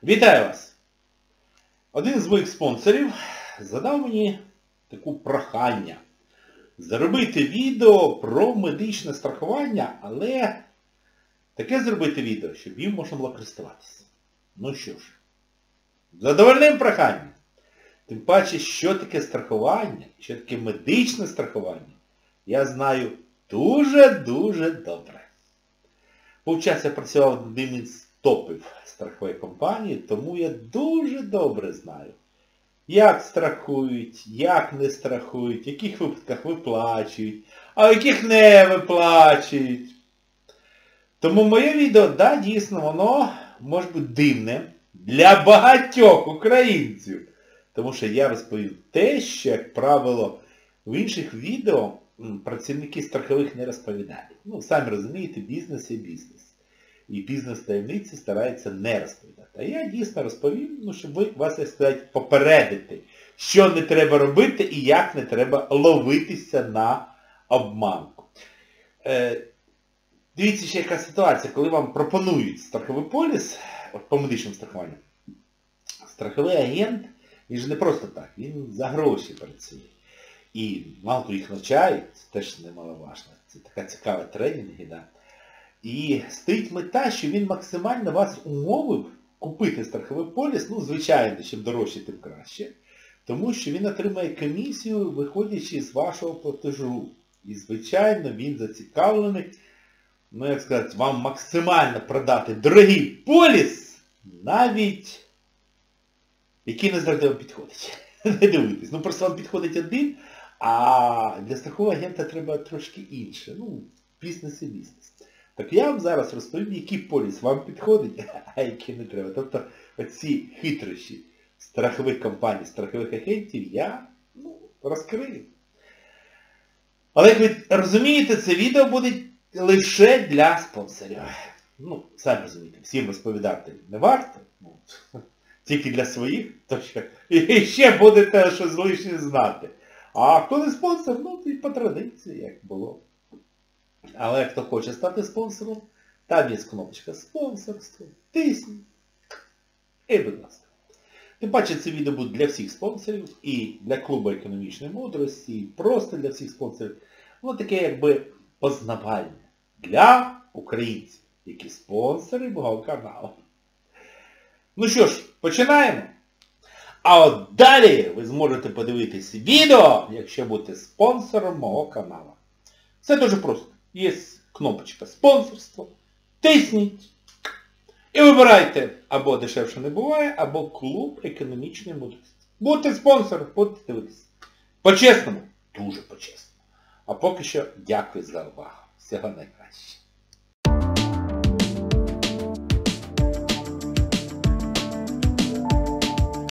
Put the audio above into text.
Вітаю вас! Один з моїх спонсорів задав мені таке прохання зробити відео про медичне страхування, але таке зробити відео, щоб їм можна було користуватися. Ну що ж, задовольним проханням. Тим паче, що таке страхування, що таке медичне страхування, я знаю дуже-дуже добре. Повчас я працював над одним із топів страхової компанії, тому я дуже добре знаю, як страхують, як не страхують, в яких випадках виплачують, а в яких не виплачують. Тому моє відео, да, дійсно, воно може бути дивним для багатьох українців. Тому що я розповів те, що, як правило, в інших відео працівники страхових не розповідають. Ну, самі розумієте, бізнес є бізнес. І бізнес-таємниці стараються не розповідати. А я дійсно розповім, щоб вас, як сказати, попередити, що не треба робити і як не треба ловитися на обманку. Дивіться, ще яка ситуація, коли вам пропонують страховий поліс, по медичному страхуванню. Страховий агент, він ж не просто так, він за гроші працює. І мало хто їх навчають, це теж немаловажно. Це така цікава тренінг, да. І стоїть мета, що він максимально вас умовив купити страховий поліс, ну, звичайно, чим дорожче, тим краще. Тому що він отримає комісію, виходячи з вашого платежу. І, звичайно, він зацікавлений, ну, як сказати, вам максимально продати дорогий поліс, навіть який не завжди вам підходить. Не дивитесь. Ну, просто вам підходить один, а для страхового агента треба трошки інше. Ну, бізнес і бізнес. Так я вам зараз розповім, який поліс вам підходить, а який не треба. Тобто оці хитрощі страхових компаній, страхових агентів я розкрию. Але, як ви розумієте, це відео буде лише для спонсорів. Ну, самі розумієте, всім розповідати не варто. Тільки для своїх, то що і ще будете щось лишнє знати. А хто не спонсор, ну, і по традиції, як було. Але хто хоче стати спонсором, там є кнопочка «Спонсорство», тисніть. І, будь ласка. Тим паче, це відео буде для всіх спонсорів, і для клубу економічної мудрості, і просто для всіх спонсорів. Воно таке, якби, познавальне для українців, які спонсори мого каналу. Ну що ж, починаємо. А от далі ви зможете подивитися відео, якщо будете спонсором мого каналу. Все дуже просто. Є кнопочка «Спонсорство», тисніть і вибирайте або «Дешевше не буває», або «Клуб економічної мудрості». Будьте спонсором, будете дивитися. По-чесному, дуже по-чесному. А поки що дякую за увагу. Всього найкращого.